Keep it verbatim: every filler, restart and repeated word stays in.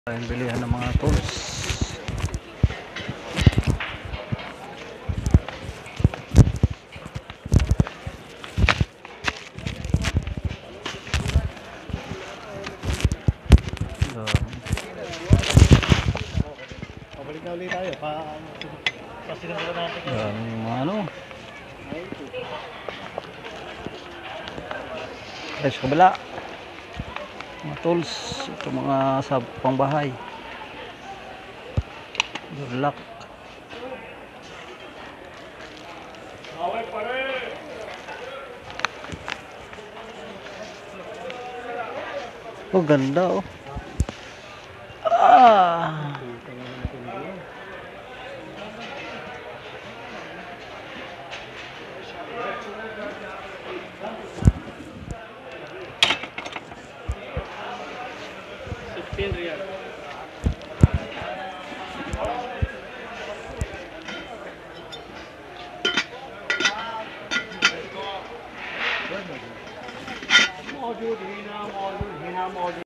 Ayun, bilihan ng mga tools. So, pabalik na ulit tayo pa pasinan na natin yan yung mga ano. Ay, sa kabila. Mga tools. Ito mga sa pangbahay. Durlock. Oh, ganda oh. Ah. sixteen real. Module, hina module, hina module.